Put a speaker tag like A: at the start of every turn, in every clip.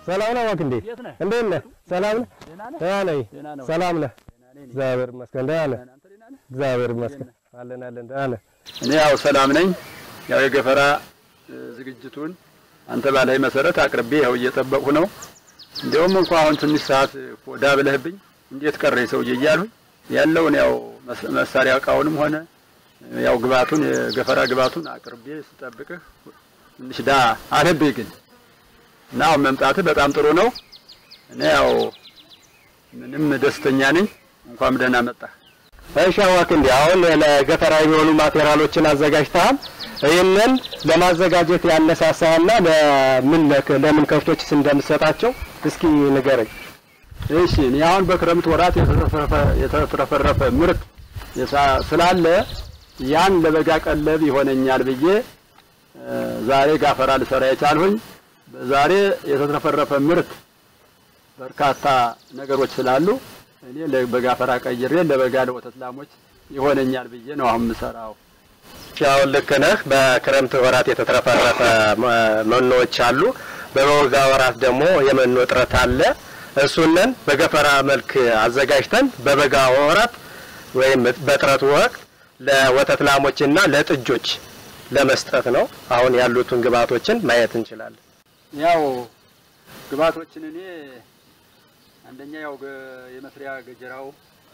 A: ሰላም ነው ወክ እንዴት ነህ ሰላም ነህ ደህና ነኝ ሰላም ነህ እግዚአብሔር ይመስገን ደህና ነህ እግዚአብሔር ይመስገን አለን ደህና ነህ
B: እኔ ያው ሰላም ነኝ ያው የገፈራ ዝግጅቱን አንተ ባላይ መሰረት አቅርቤ ያው እየጠበቁ ነው እንደውም እንኳን አሁን ትንሽ ሰዓት ወዳ ብለህብኝ እንዴት ቀረኝ ሰውዬ እያሉ ያለውን ያው መሳሪያ ቃውንም ሆነ ያው ግባቱን የገፈራ ግባቱን አቅርቤ ስጠብቅህ ትንሽ ዳ አለብኝ ግን ናው መምጣት በጣም ጥሩ ነው እኔ ያው ምንም ደስተኛ ነኝ እንኳን ደህና መጣ
A: እሺ አዋክ እንዴ አሁን ለገፈራ የሚሆኑ ማቴሪያሎችን አዘጋጅተሃል ይሄንን ለማዘጋጀት ያነሳሳና ለምን ከፍቶችስ እንደምሰጣቸው እስኪ ንገረኝ
B: እሺ እኔ አሁን በክረምት ወራት የተፈረፈ ምርት ስላለ ያን ለበጋ ቀለብ ይሆነኛል ብዬ ዛሬ ጋፈራ ልሰራ የቻልሁኝ ዛሬ የተፈረፈ ምርት በርካታ ነገሮች ስላሉ እኔ ለበጋፈራ ቀይሬ ለበጋ ለወተት ላሞች ይሆነኛል ብዬ ነው አሁን ምሰራው
A: ያው ለከነህ በክረምት ወራት የተፈረፈ መኖዎች አሉ በበጋ ወራት ደግሞ የመኖ ጥረት አለ እሱነን በገፈራ መልክ አዘጋጅተን በበጋ ወራት ወይም በጥረቱ ወቅት ለወተት ላሞችና ለጥጆች ለመስጠት ነው አሁን ያሉትን ግባቶችን ማየት እንችላለን
B: ያው ግባቶችን እኔ አንደኛ ያው የመስሪያ ገጀራው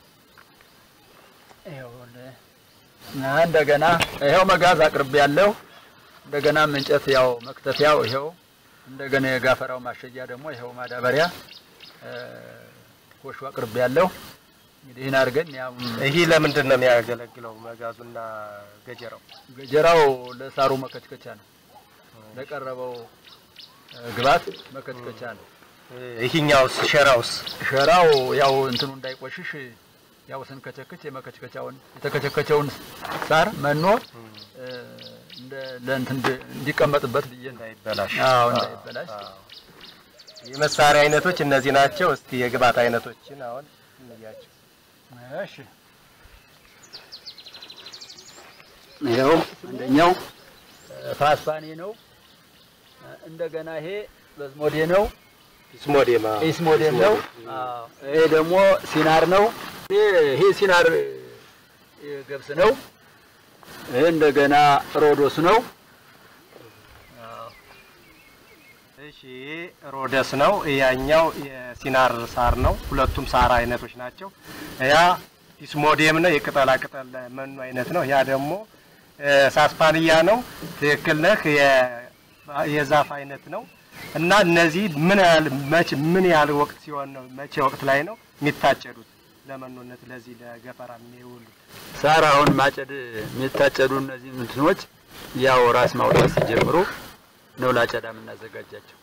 B: እንደገና ይሄው መጋዝ አቅርብ ያለው እንደገና እንጨት ያው መክተፊያው ይሄው እንደገና የጋፈራው ማሸጊያ ደግሞ ይሄው ማዳበሪያ ኮሽ አቅርብ ያለው እንግዲህ እና አርገን ያው
A: ይሄ ለምንድን ነው የሚያገለግለው መጋዙና ገጀራው
B: ለሳሩ መከችከቻ ነው ለቀረበው ግባት መከችከቻ ነው
A: ይሄኛውስ ሸራው
B: ያው እንትኑ እንዳይቆሽሽ ያው ስንከቸከች የመከችከቻውን የተከቸከቸውን ሳር መኖ ለእንትን እንዲቀመጥበት ብዬ እንዳይበላሽ
A: የመሳሪያ አይነቶች እነዚህ ናቸው እስቲ የግባት አይነቶችን አሁን እንያቸው
B: እሺ ይሄው አንደኛው ፋስፋኔ ነው እንደገና ይሄ በዝሞዴ ነው ኢስሞዴም ነው ይሄ ደግሞ ሲናር ነው ይሄ ሲናር ገብስ ነው ይሄ እንደገና ሮዶስ ነው
A: እሺ ሮዶስ ነው ያኛው የሲናር ሳር ነው ሁለቱም ሳር አይነቶች ናቸው ያ ኢስሞዴም ነው የቅጠላ ቅጠል መኖ አይነት ነው ያ ደግሞ ሳስፓንያ ነው ትክክል ነህ የዛፍ አይነት ነው እና እነዚህ ምን ያህል ወቅት ሲሆን ነው መቼ ወቅት ላይ ነው የሚታጨዱት ለመኖነት ለዚህ ለገፈራ የሚውሉ
B: ሳር አሁን ማጨድ የሚታጨዱ እነዚህ እንትኖች ያው ራስ ማውጣት ሲጀምሩ ነው ላጨዳ የምናዘጋጃቸው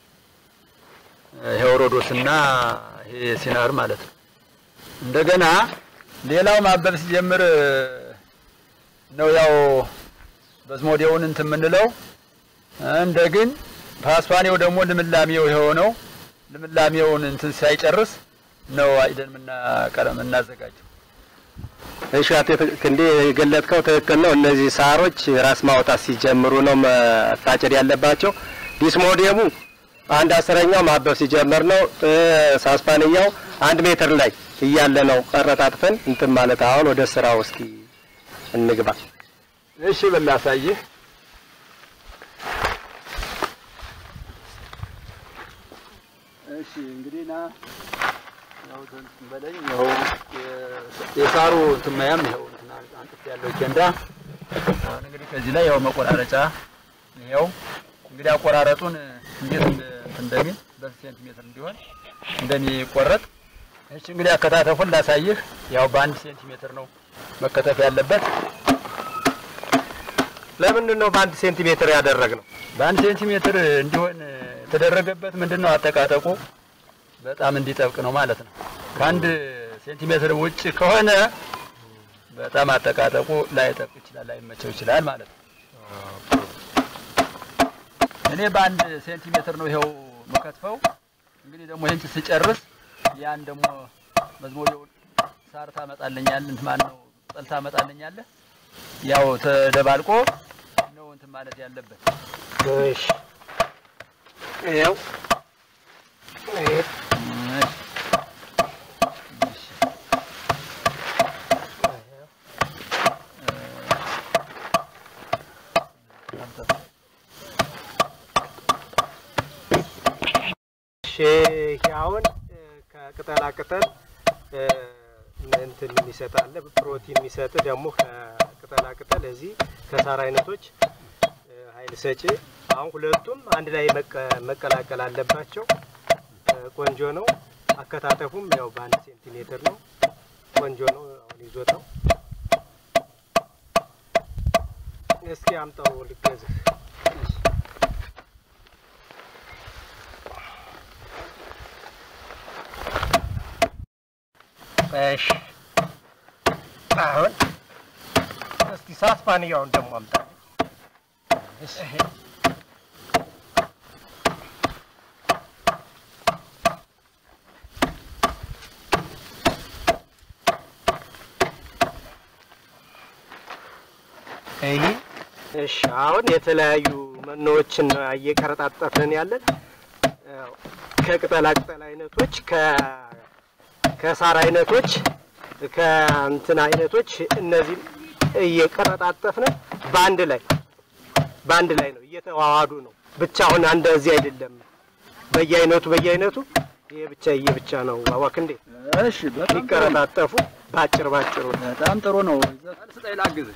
B: ሄሮዶስና ይሄ ሲናር ማለት ነው እንደገና ሌላው ማበብ ሲጀምር ነው ያው በዝሞዴውን እንትን ምንለው እንደግን ፋስፋኔው ደግሞ ልምላሜው የሆነው ልምላሜውን እንትን ሳይጨርስ ነው አይደን ቀለም እናዘጋጀው
A: እሺ እንዴ የገለጥከው ትክክል ነው እነዚህ ሳሮች ራስ ማውጣት ሲጀምሩ ነው መታጨድ ያለባቸው ዲስሞዴሙ 1/10ኛው ማበብ ሲጀምር ነው ሳስፓንያው 1 ሜትር ላይ እያለ ነው ቀረጣጥፈን እንትን ማለት አሁን ወደ ስራው እስኪ እንግባ
B: እሺ በላሳይህ እሺ እንግዲህ ና ያው በለኝ ያው የሳሩ እንትማያም ያው አንጥፍ ያለው ኬንዳ አሁን እንግዲህ ከዚህ ላይ ያው መቆራረጫ ይሄው እንግዲህ አቆራረጡን እንዴት እንደሚል በሴንቲሜትር እንዲሆን እንደሚቆረጥ እሺ እንግዲህ አከታተፉን ላሳይህ ያው በ1 ሴንቲሜትር ነው መከተፍ ያለበት
A: ለምን ነው በ1 ሴንቲሜትር ያደረግነው
B: በ1 ሴንቲሜትር እንዲሆን ተደረገበት ምንድነው አጠቃጠቁ በጣም እንዲጠብቅ ነው ማለት ነው ከ1 ሴንቲሜትር ውጭ ከሆነ በጣም አጠቃጠቁ ላይ ጠብቅ ይችላል ላይመቸው ይችላል ማለት ነው እኔ በ1 ሴንቲሜትር ነው ይሄው መከትፈው እንግዲህ ደግሞ ይሄን ሲጨርስ ያን ደግሞ መዝሞዴው ሳር ታመጣልኛል እንት ማን ነው ጠልታ ታመጣልኛል ያው ተደባልቆ ነው እንት ማለት ያለበት
A: እሺ ይሄው አሁን ከቅጠላ ቅጠል እንትን የሚሰጣል ፕሮቲን የሚሰጥ ደግሞ ከቅጠላ ቅጠል እዚህ ከሳር አይነቶች ኃይል ሰጪ አሁን ሁለቱም አንድ ላይ መቀላቀል አለባቸው ቆንጆ ነው አከታተፉም ያው በ1 ሴንቲሜትር ነው ቆንጆ ነው አሁን ይዞታው እስኪ አምጣው ልገዝ እሺ አሁን እስቲ ሳስፓኒያውን ደግሞ አምጣ እሺ እሺ አሁን የተለያዩ መኖችን እየቀረጣጠፍን ያለን ከቅጠላ ቅጠል አይነቶች ከሳር አይነቶች ከእንትን አይነቶች እነዚህ እየቀረጣጠፍን ባንድ ላይ ነው እየተዋዋዱ ነው ብቻውን አንድ እዚህ አይደለም በየአይነቱ ይሄ ብቻ ነው አዋክ እንዴ
B: እሺ በጣም
A: ይቀረጣጠፉ ባጭሩ
B: በጣም ጥሩ ነው ስጠይ ላግዝ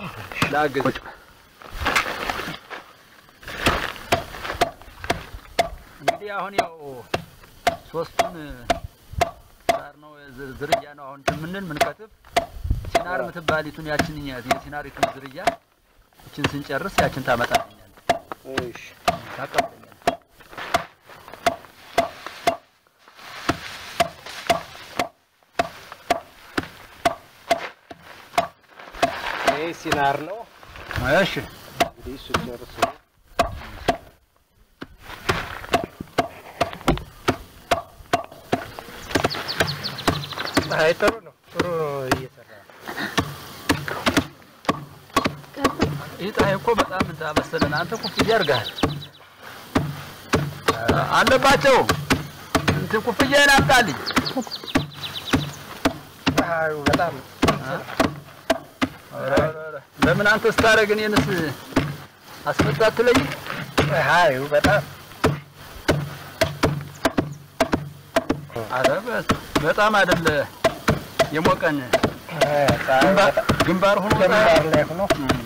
B: እንግዲህ አሁን ያው ሶስቱን ሳር ነው ዝርያ ነው አሁን ምን ከትፍ ሲናር ምትባሊቱን ያችንኛ የሲናሪቱን ዝርያ እችን ስንጨርስ ያችን ታመጣልኛል እሺ ታቀበለኛል
A: ሲናር ነው
B: እሺ
A: እንግዲህ እሱ ጨርሶ ጥሩ ነው እየሰራ
B: ይጣይ እኮ በጣም እንዳበሰለን አንተ ኩፍያ አርጋል አለባቸው እንት ኩፍያዬን አምጣልኝ
A: አዩ በጣም
B: ለምን አንተ ስታረግ እኔንስ አስመጣትለኝ
A: አዩ በጣም
B: አረበስ በጣም አይደለ የሞቀን ግንባር
A: ላይ ሆኖ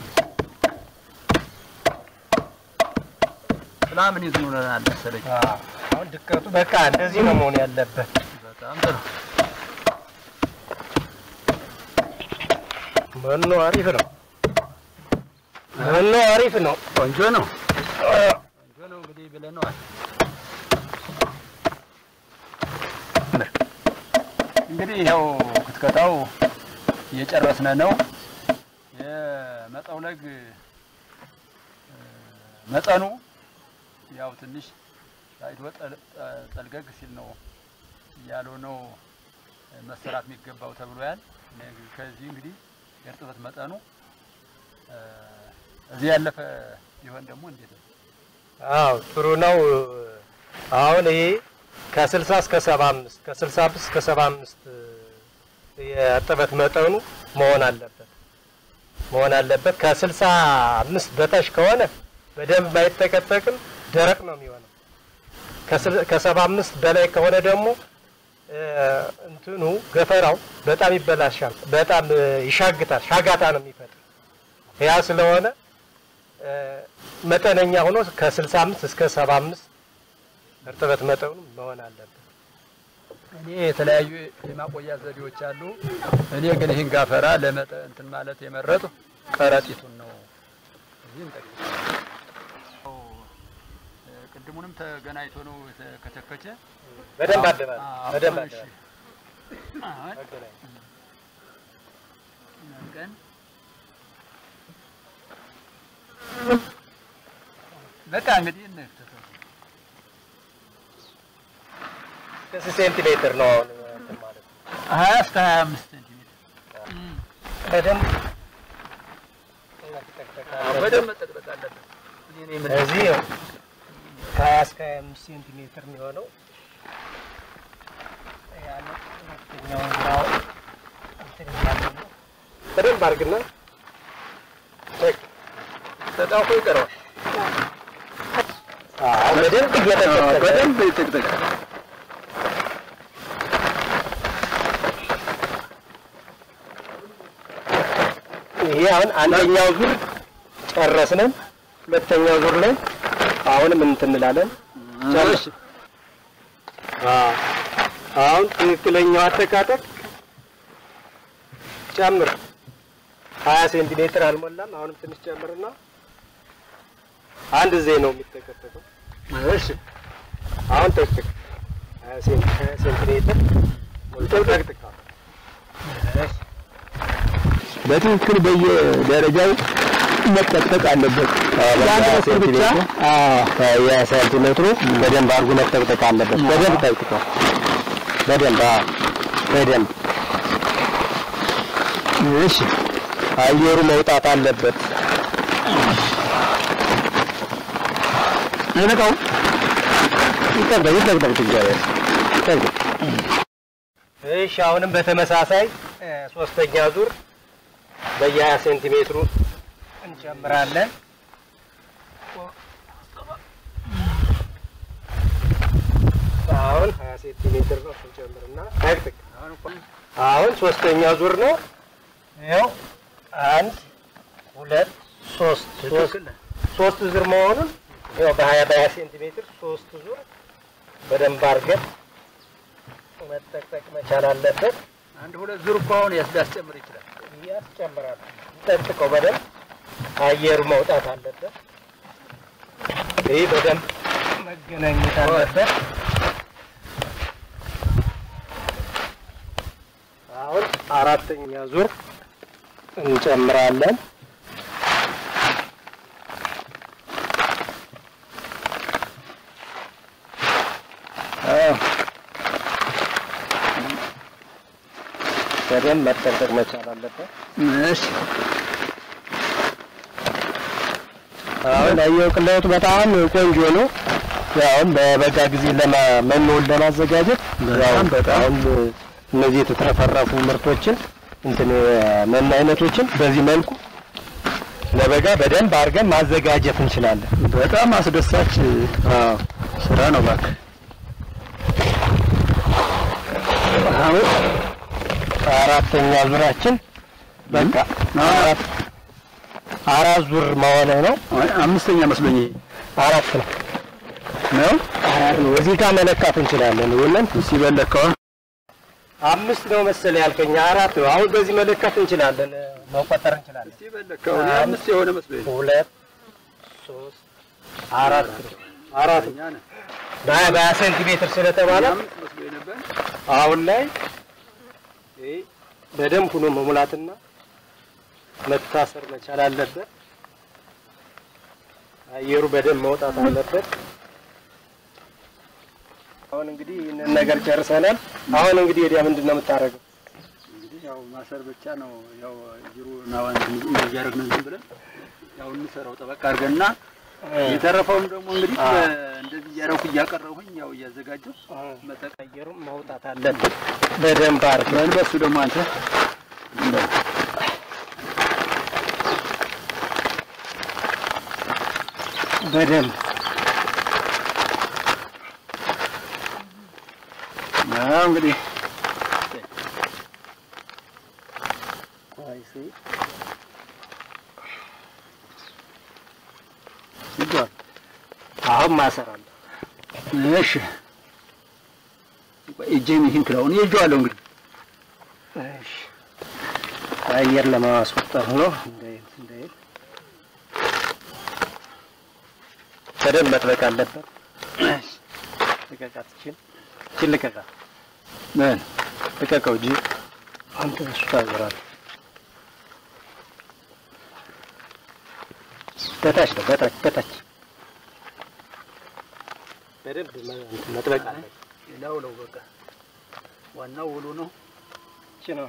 B: ሰላምን ይዙናል መሰለኝ
A: አሁን ድቀቱ በቃ እንደዚህ ነው መሆን ያለበት
B: በጣም ጥሩ
A: መኖ አሪፍ ነው
B: ቆንጆ ነው እንግዲህ ብለናል እንግዲህ ያው ክትከታው እየጨረስነ ነው የመጠውለግ መጠኑ ያው ትንሽ ሳይት ጠልገግ ሲል ነው ያለው ነው መሰራት የሚገባው ተብሏል ከዚህ እንግዲህ የእርጥበት መጠኑ እዚህ ያለፈ ይሆን ደግሞ እንዴት ነው
A: አዎ ጥሩ ነው አሁን ይሄ ከ60 እስከ 75 ከ65 እስከ 75 የእርጥበት መጠኑ መሆን አለበት ከ65 በታች ከሆነ በደንብ ማይተከተክም ደረቅ ነው የሚሆነው ከ75 በላይ ከሆነ ደግሞ እንትኑ ገፈራው በጣም ይበላሻል በጣም ይሻግታል ሻጋታ ነው የሚፈጥር ያ ስለሆነ መጠነኛ ሆኖ ከ65 እስከ 75 እርጥበት መጠኑ መሆን አለበት
B: እኔ የተለያዩ የማቆያ ዘዴዎች አሉ እኔ ግን ይሄን ጋፈራ እንትን ማለት የመረጡ ቀረጢቱን ነው እዚህም ቅድሙንም ተገናይቶ ነው ከተከቸ
A: በደንብ አደባል
B: በቃ እንግዲህ
A: ከ ሴንቲሜትር ነው እንትን ማለት
B: 20 እስከ 25 ሴንቲሜትር በደንብ መጠቅጠቅ አለበት
A: እዚህ ከ20 እስከ 25 ሴንቲሜትር ነው ሁለተኛውን ዙራው በደንብ አድርግና ተጣውቆ ይቀረዋል። በደንብ እየተከተለ
B: በደንብ ይጥቅጥቅ
A: ይሄ አሁን አንደኛው ዙር ጨረስነን። ሁለተኛው ዙር ላይ አሁንም እንላለን ጨርሽ። አሁን ትክክለኛው አተካተክ ጨምር። 20 ሴንቲሜትር አልሞላም። አሁንም ትንሽ ጨምርና አንድ ዜ ነው የሚተከተከው። እሺ አሁን ተክተክ 20 ሴንቲሜትር ተክተክ።
B: በትክክል በየደረጃው መጠቅጠቅ አለበት።
A: ያ ሴንቲሜትሩ በደንብ አድርጎ መጠቅጠቅ አለበት። በደንብ ተክተክ። በደንብ እሺ አየሩ መውጣት አለበት። ነቀው ይጠብቅ ትገበያለህ። እሺ አሁንም በተመሳሳይ ሶስተኛ ዙር በየ20 ሴንቲሜትሩ እንጨምራለን። አሁን 20 ሴንቲሜትር ነው እንጨምርና ታክክ። አሁን ሶስተኛ ዙር ነው። ይኸው 1 2 3 ሶስት ዙር መሆኑን ያው በ20 ሴንቲሜትር 3 ዙር በደንብ አድርገን መጠቅጠቅ መቻል አለበት።
B: አንድ ሁለት ዙር እኮ አሁን ያስጨምር ይችላል።
A: ያስጨምራል። ጠጥቆ በደንብ አየሩ መውጣት አለበት። ይሄ በደንብ መገናኘት አለበት። አሁን አራተኛ ዙር እንጨምራለን። በደንብ መጠቅጠቅ መቻል አለበት።
B: እሺ
A: አሁን አየው ቅለቱ በጣም ቆንጆ ነው። ያው በበጋ ጊዜ ለመኖን ለማዘጋጀት በጣም እነዚህ የተትረፈረፉ ምርቶችን መኖ አይነቶችን በዚህ መልኩ ለበጋ በደንብ አድርገን ማዘጋጀት እንችላለን።
B: በጣም አስደሳች ስራ ነው ባክ።
A: አሁን አራተኛ ዙራችን በቃ አራት ዙር መሆን ነው።
B: አምስተኛ መስሎኝ
A: አራት ነው። አራት ነው። እዚህ ጋር መለካት እንችላለን። ወለን
B: ሲበለካው
A: 5 ነው መሰለ ያልከኝ። አራት ነው። አሁን በዚህ መለካት እንችላለን፣ መቆጠር እንችላለን።
B: ሲበለካው 5 የሆነ መስሎኝ
A: 2 3 4 በ20 ሴንቲሜትር ስለተባለ
B: መስሎኝ ነበር።
A: አሁን ላይ በደንብ ሆኖ መሙላትና መታሰር መቻል አለበት። አየሩ በደንብ መውጣት አለበት። አሁን እንግዲህ እነን ነገር ጨርሰናል። አሁን እንግዲህ ወዲያ ምንድነው የምታረገው?
B: እንግዲህ ያው ማሰር ብቻ ነው። ያው ጅሩና ወንድ እያደረግን ዝም ብለን ያው እንሰራው ጠበቅ አድርገንና የተረፈውን ደግሞ እንግዲህ እንደዚህ እያደረኩ እያቀረብኩኝ ያው እያዘጋጀሁ
A: መተቀየሩ መውጣት አለበት በደንብ አድርገን።
B: በሱ ደግሞ አንተ
A: በደንብ
B: እንግዲህ
A: አይሲ አሁን ማሰር አለ።
B: እሺ እጄን ይሄን ክላውን ይዤዋለሁ እንግዲህ።
A: እሺ አየር ለማስወጣት ነው። እንደ በደንብ መጥበቅ አለበት። እሺ ልቀቃትችን ልቀቃት።
B: ምን
A: ልቀቀው እንጂ አንተ እሱ ታዘራለህ። በታች ነው በታች በደንብ መጥበቅ አለበት።
B: ሌላው ነው በቃ ዋናው ውሉ ነው።
A: እቺ ነው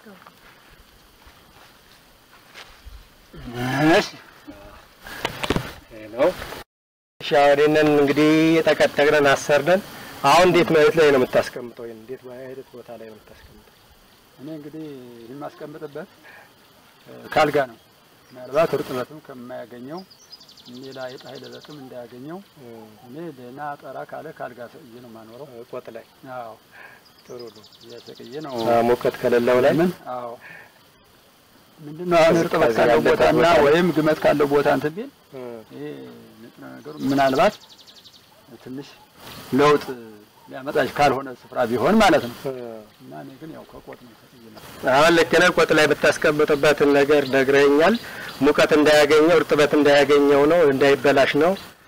B: እሺ
A: ነው ሻወሬንን እንግዲህ ተከተግረን አሰርደን አሁን እንዴት ማለት ላይ ነው የምታስቀምጠው? እንዴት ማለት ቦታ ላይ ነው የምታስቀምጠው?
B: እኔ እንግዲህ የማስቀምጥበት ካልጋ ነው። ምናልባት እርጥበትም ከማያገኘው ሌላ የፀሐይ ለበጥም እንዳያገኘው እኔ ደህና ጠራ ካለ ካልጋ ሰቅዬ ነው የማኖረው።
A: ቆጥ ላይ
B: አዎ ጥሩ ነው። ያሰቅዬ ነው
A: ሙቀት ከሌለው ላይ
B: ምን አዎ ምንድነው አሁን እርጥበት ካለው ቦታና ወይም ግመት ካለው ቦታ እንትን ቢል ይሄ ነገሩ ምናልባት ትንሽ ለውጥ ሊያመጣሽ ካልሆነ ስፍራ ቢሆን ማለት ነው። እና እኔ ግን ያው ከቆጥ ነው ሰቅዬ ነው።
A: አሁን ለከነ ቆጥ ላይ ብታስቀምጥበትን ነገር ነግረኛል። ሙቀት እንዳያገኘው እርጥበት እንዳያገኘው ነው እንዳይበላሽ ነው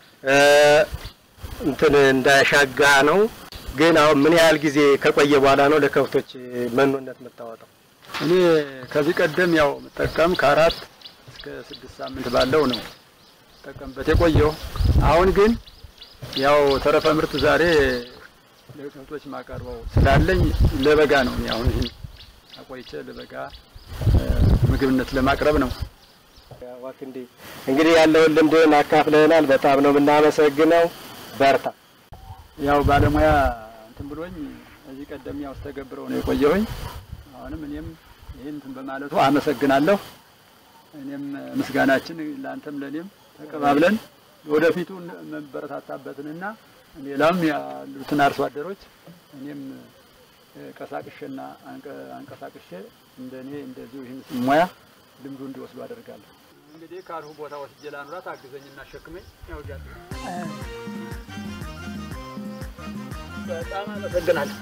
A: እንትን እንዳያሻጋ ነው። ግን አሁን ምን ያህል ጊዜ ከቆየ በኋላ ነው ለከብቶች መኖነት የምታወጣው?
B: እኔ ከዚህ ቀደም ያው መጠቀም ከ4 እስከ 6 ሳምንት ባለው ነው ተጠቀምበት የቆየው። አሁን ግን ያው ተረፈ ምርት ዛሬ ለከብቶች ማቀርበው ስላለኝ ለበጋ ነው። አሁን ይሄን አቆይቼ ለበጋ ምግብነት ለማቅረብ ነው።
A: ዋክንዲ እንግዲህ ያለውን ልምድን አካፍለናል። በጣም ነው የምናመሰግነው። በርታ።
B: ያው ባለሙያ እንትን ብሎኝ እዚህ ቀደም ያው ተገብረው ነው የቆየሁኝ። አሁንም እኔም ይሄን እንትን በማለቱ አመሰግናለሁ። እኔም ምስጋናችን ላንተም ለኔም ተቀባብለን ወደፊቱ መበረታታበትንና ሌላም ያሉትን አርሶ አደሮች እኔም ቀሳቅሼና አንቀሳቅሼ እንደኔ እንደዚሁ ይህን ሙያ ልምዱ እንዲወስዱ አደርጋለሁ። እንግዲህ ካልሁ ቦታ ወስጄ ላኑራት አግዘኝና ሸክመኝ ያው ጃት በጣም አመሰግናለሁ።